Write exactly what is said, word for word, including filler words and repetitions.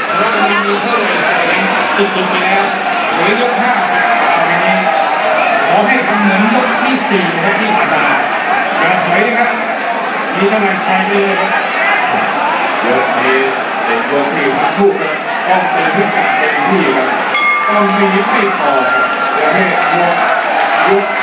แล้วกำลังมีเท่าไหร่ใส่ยังสุดๆไปแล้วเหลือยกห้าตอนนี้ขอให้ทำเหมือนยกที่สี่ครับที่ผ่านมาอย่าถอยนะครับมีเท่าไหร่ใส่ไปเลยครับยกนี้เป็นยกที่ทั้งคู่ครับต้องเป็นพิกัดเต็มที่ครับต้องไม่ยิบไม่พอครับอย่าให้ยกยก